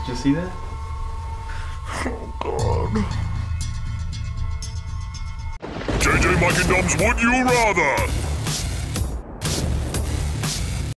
Did you see that? Oh God. JJ, Mike and Dom's Would You Rather?